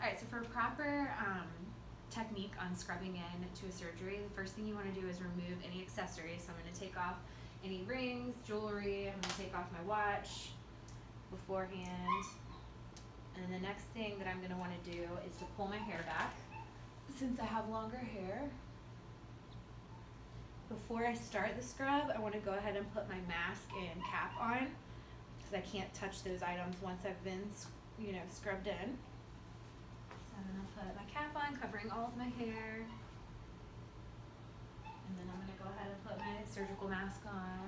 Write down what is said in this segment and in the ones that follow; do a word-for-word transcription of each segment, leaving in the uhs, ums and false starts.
All right, so for proper um, technique on scrubbing in to a surgery, the first thing you want to do is remove any accessories. So I'm going to take off any rings, jewelry. I'm going to take off my watch beforehand. And the next thing that I'm going to want to do is to pull my hair back. Since I have longer hair, before I start the scrub, I want to go ahead and put my mask and cap on because I can't touch those items once I've been, you know, scrubbed in. So I'm going to put my cap on, covering all of my hair. And then I'm going to go ahead and put my surgical mask on.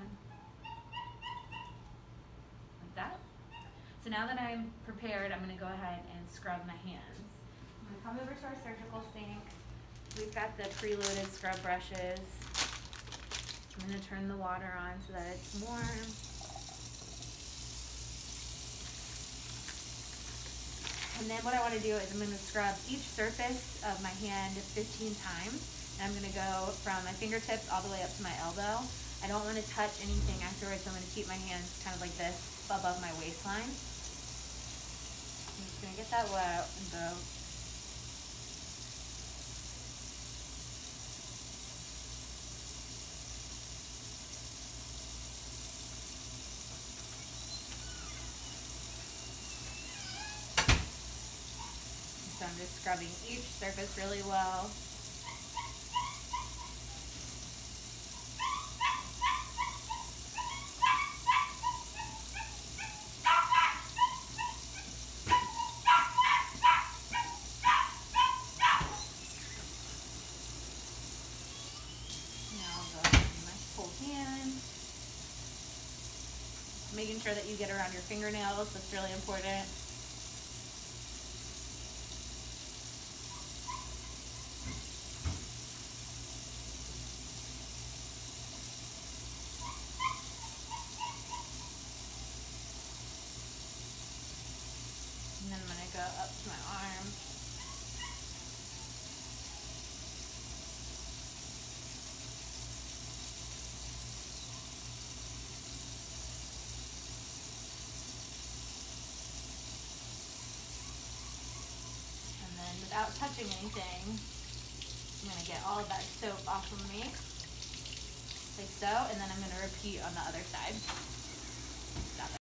Like that. So now that I'm prepared, I'm going to go ahead and scrub my hands. I'm going to come over to our surgical sink. We've got the preloaded scrub brushes. I'm going to turn the water on so that it's warm. And then what I want to do is I'm going to scrub each surface of my hand fifteen times. And I'm going to go from my fingertips all the way up to my elbow. I don't want to touch anything afterwards, so I'm going to keep my hands kind of like this above my waistline. I'm just going to get that wet and go. So I'm just scrubbing each surface really well. Now I'll go ahead with my full hand. Making sure that you get around your fingernails, that's really important. And then I'm going to go up to my arm. And then without touching anything, I'm going to get all of that soap off of me, like so, and then I'm going to repeat on the other side.